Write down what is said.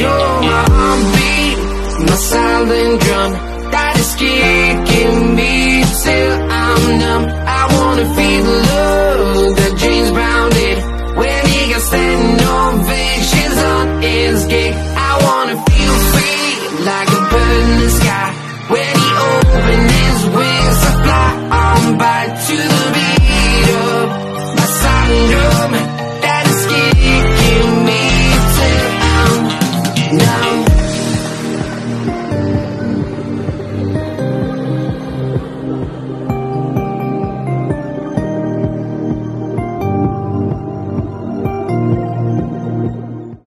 You're my heartbeat, my silent drum that is kicking me till I'm numb. I wanna feel the love that James Brown did when he got standing ovations on his gig. I wanna feel free like a bird in the sky when he opened his wings to fly on by to the beat of my silent drum that is kicking me till I'm numb.